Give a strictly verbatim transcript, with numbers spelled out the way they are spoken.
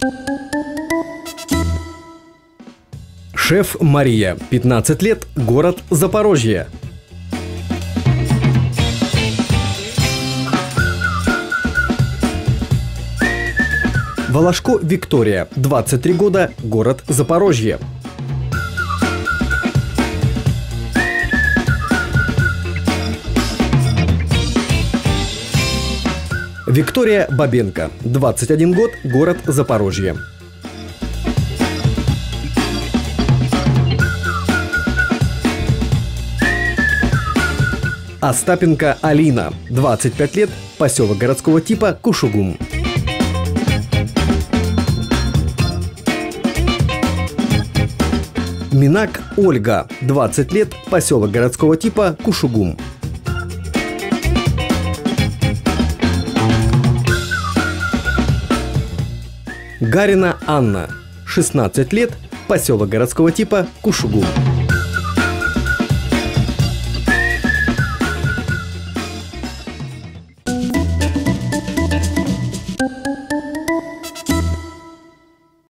Шеф Мария, пятнадцать лет, город Запорожье. Волошко Виктория, двадцать три года, город Запорожье. Виктория Бабенко, двадцать один год, город Запорожье. Остапенко Алина, двадцать пять лет, поселок городского типа Кушугум. Минак Ольга, двадцать лет, поселок городского типа Кушугум. Гарина Анна, шестнадцать лет, поселок городского типа Кушугум.